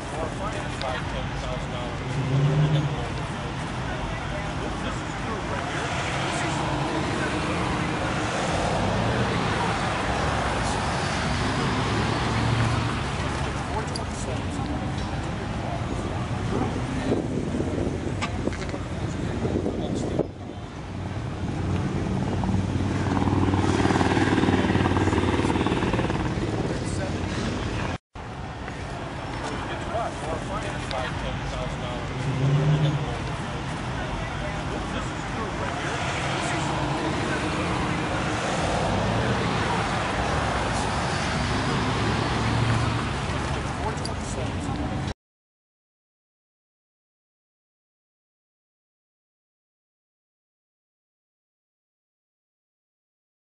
or finance $5,000, $10,000. This is proof right here. This is 427.